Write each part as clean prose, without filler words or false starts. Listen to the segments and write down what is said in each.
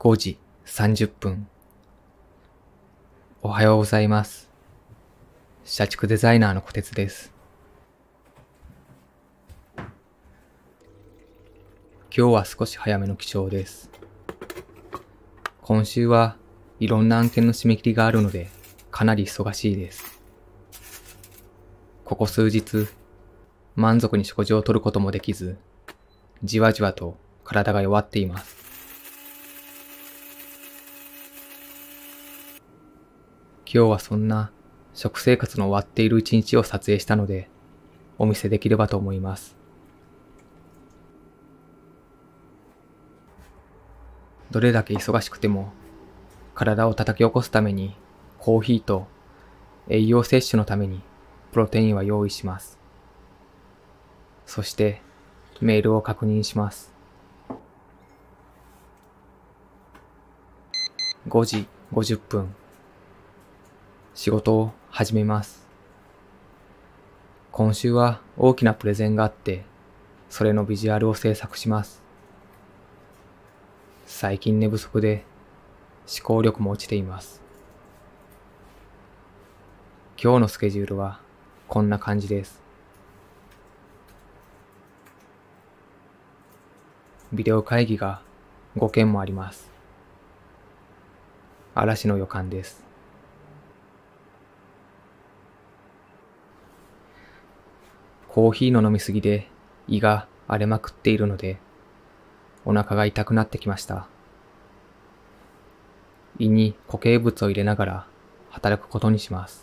5時30分。おはようございます。社畜デザイナーの小鉄です。今日は少し早めの起床です。今週はいろんな案件の締め切りがあるのでかなり忙しいです。ここ数日、満足に食事をとることもできず、じわじわと体が弱っています。今日はそんな食生活の終わっている一日を撮影したので、お見せできればと思います。どれだけ忙しくても、体を叩き起こすためにコーヒーと栄養摂取のためにプロテインは用意します。そしてメールを確認します。5時50分。仕事を始めます。今週は大きなプレゼンがあって、それのビジュアルを制作します。最近寝不足で思考力も落ちています。今日のスケジュールはこんな感じです。ビデオ会議が5件もあります。嵐の予感です。コーヒーの飲みすぎで胃が荒れまくっているので、お腹が痛くなってきました。胃に固形物を入れながら働くことにします。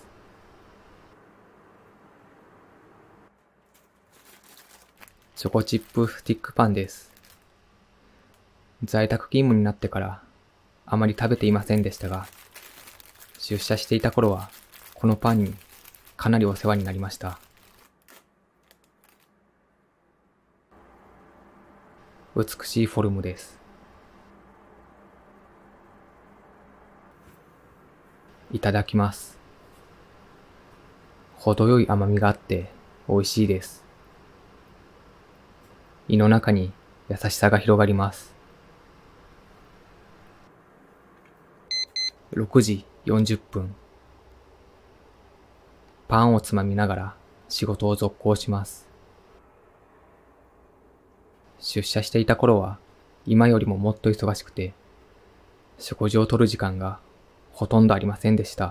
チョコチップスティックパンです。在宅勤務になってからあまり食べていませんでしたが、出社していた頃はこのパンにかなりお世話になりました。美しいフォルムです。いただきます。程よい甘みがあって美味しいです。胃の中に優しさが広がります。6時40分。パンをつまみながら仕事を続行します。出社していた頃は今よりももっと忙しくて、食事をとる時間がほとんどありませんでした。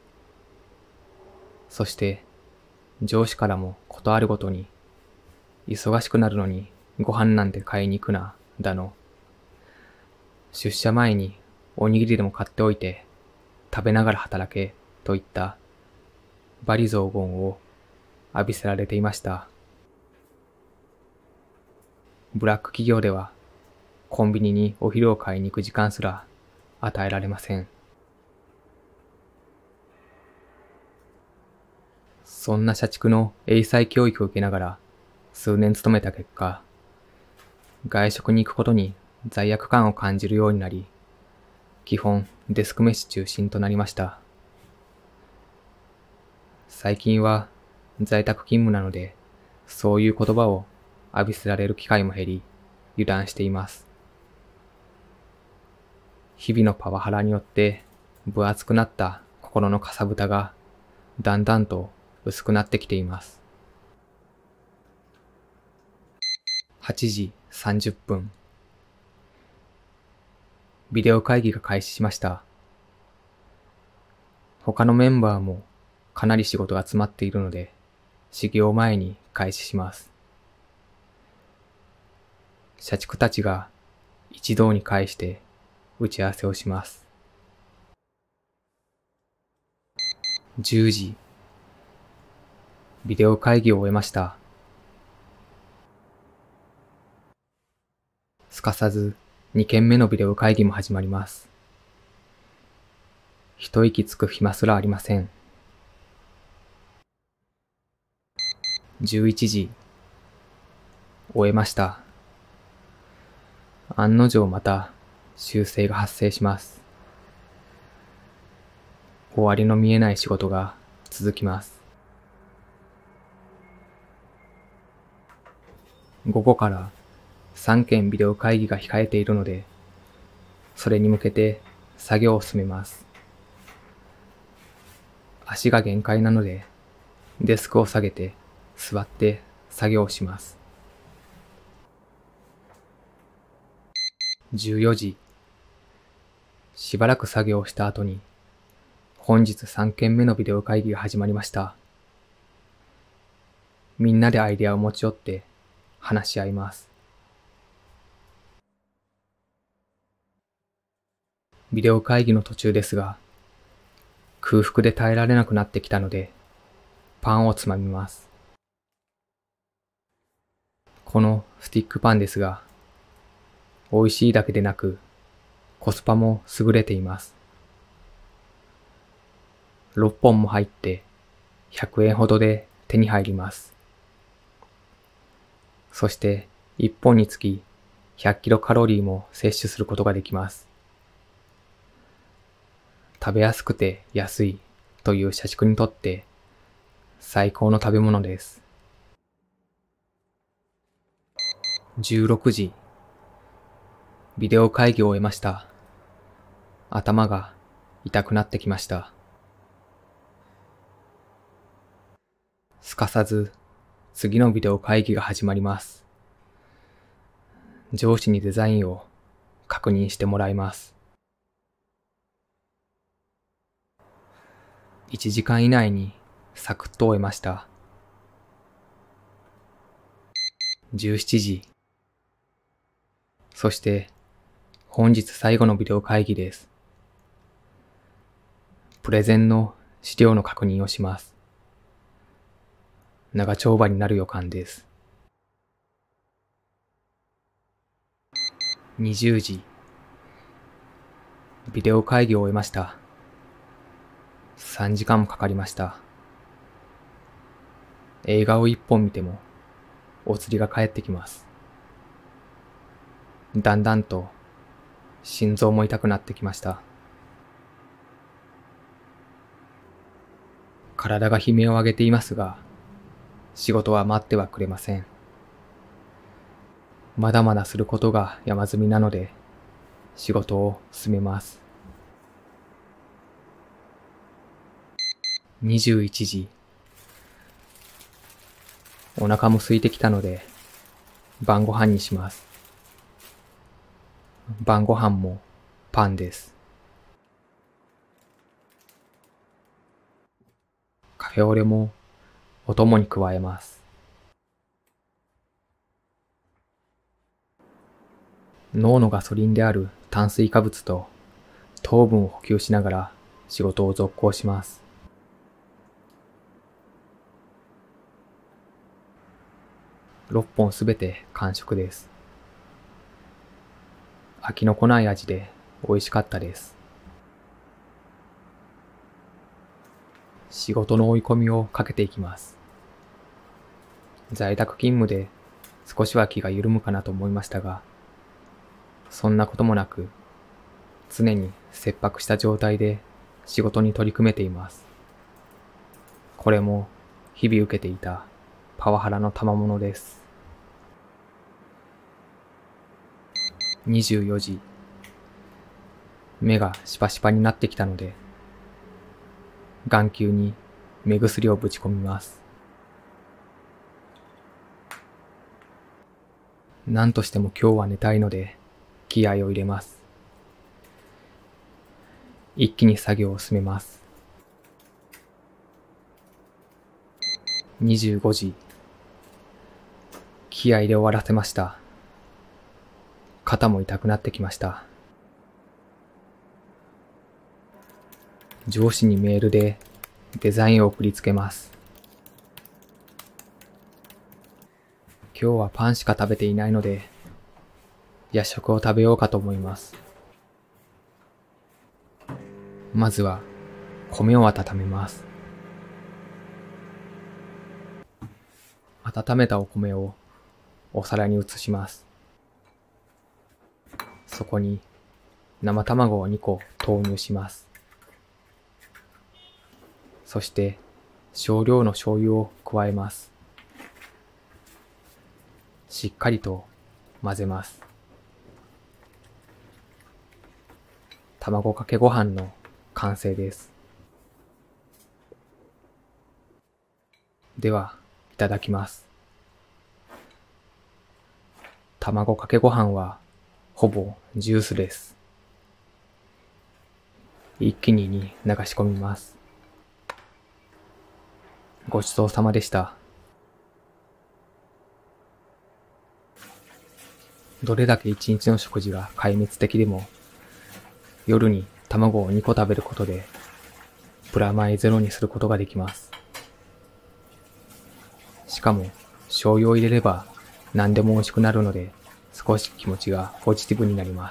そして上司からもことあるごとに、忙しくなるのにご飯なんて買いに行くな、だの、出社前におにぎりでも買っておいて食べながら働けといった罵詈雑言を浴びせられていました。ブラック企業ではコンビニにお昼を買いに行く時間すら与えられません。そんな社畜の英才教育を受けながら数年勤めた結果、外食に行くことに罪悪感を感じるようになり、基本デスク飯中心となりました。最近は在宅勤務なので、そういう言葉を浴びせられる機会も減り、油断しています。日々のパワハラによって分厚くなった心のかさぶたがだんだんと薄くなってきています。8時30分。ビデオ会議が開始しました。他のメンバーもかなり仕事が詰まっているので、始業前に開始します。社畜たちが一堂に会して打ち合わせをします。10時。ビデオ会議を終えました。すかさず2件目のビデオ会議も始まります。一息つく暇すらありません。11時。終えました。案の定また修正が発生します。終わりの見えない仕事が続きます。午後から3件ビデオ会議が控えているので、 それに向けて作業を進めます。足が限界なので、デスクを下げて座って作業をします。14時。しばらく作業をした後に、本日3件目のビデオ会議が始まりました。みんなでアイデアを持ち寄って話し合います。ビデオ会議の途中ですが、空腹で耐えられなくなってきたので、パンをつまみます。このスティックパンですが、美味しいだけでなく、コスパも優れています。6本も入って100円ほどで手に入ります。そして1本につき100キロカロリーも摂取することができます。食べやすくて安いという社畜にとって最高の食べ物です。16時。ビデオ会議を終えました。頭が痛くなってきました。すかさず次のビデオ会議が始まります。上司にデザインを確認してもらいます。1時間以内にサクッと終えました。17時。そして本日最後のビデオ会議です。プレゼンの資料の確認をします。長丁場になる予感です。20時。ビデオ会議を終えました。3時間もかかりました。映画を1本見てもお釣りが返ってきます。だんだんと心臓も痛くなってきました。体が悲鳴を上げていますが、仕事は待ってはくれません。まだまだすることが山積みなので、仕事を進めます。21時。お腹も空いてきたので、晩ご飯にします。晩ご飯もパンです。カフェオレもお供に加えます。脳のガソリンである炭水化物と糖分を補給しながら仕事を続行します。6本すべて完食です。飽きのこない味で美味しかったです。仕事の追い込みをかけていきます。在宅勤務で少しは気が緩むかなと思いましたが、そんなこともなく、常に切迫した状態で仕事に取り組めています。これも日々受けていたパワハラの賜物です。24時。目がシパシパになってきたので、眼球に目薬をぶち込みます。何としても今日は寝たいので気合を入れます。一気に作業を進めます。25時。気合で終わらせました。肩も痛くなってきました。上司にメールでデザインを送りつけます。今日はパンしか食べていないので、夜食を食べようかと思います。まずは米を温めます。温めたお米をお皿に移します。そこに生卵を2個投入します。そして少量の醤油を加えます。しっかりと混ぜます。 卵かけご飯の完成です。では、いただきます。卵かけご飯は、ほぼジュースです。一気に流し込みます。ごちそうさまでした。どれだけ一日の食事が壊滅的でも、夜に卵を2個食べることで、プラマイゼロにすることができます。しかも、醤油を入れれば何でも美味しくなるので、少し気持ちがポジティブになります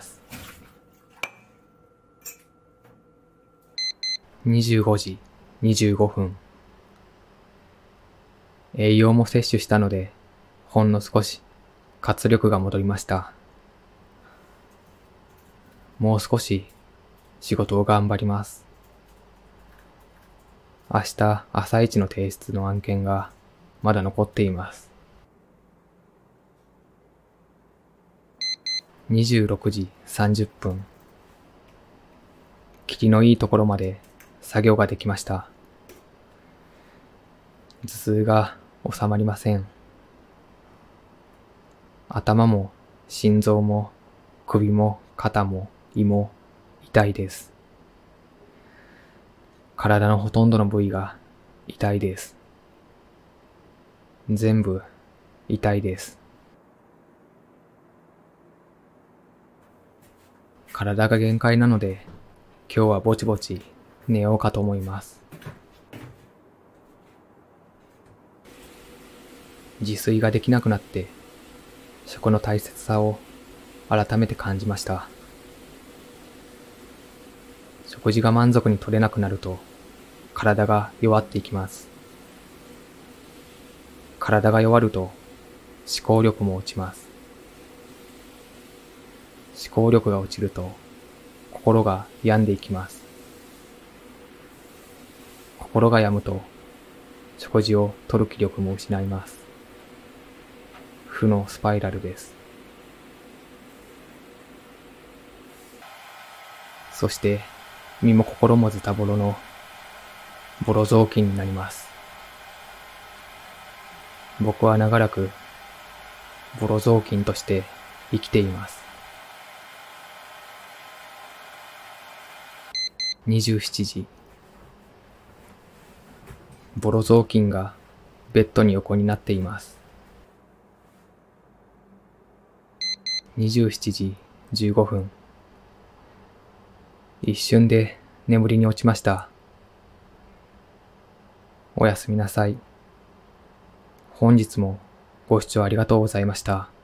。25時25分。栄養も摂取したので、ほんの少し活力が戻りました。もう少し仕事を頑張ります。明日朝一の提出の案件がまだ残っています。26時30分。霧のいいところまで作業ができました。頭痛が収まりません。頭も心臓も首も肩も胃も痛いです。体のほとんどの部位が痛いです。全部痛いです。体が限界なので今日はぼちぼち寝ようかと思います。自炊ができなくなって食の大切さを改めて感じました。食事が満足に取れなくなると体が弱っていきます。体が弱ると思考力も落ちます。思考力が落ちると心が病んでいきます。心が病むと食事を取る気力も失います。負のスパイラルです。そして身も心もズタボロのボロ雑巾になります。僕は長らくボロ雑巾として生きています。27時。ボロ雑巾がベッドに横になっています。27時15分。一瞬で眠りに落ちました。おやすみなさい。本日もご視聴ありがとうございました。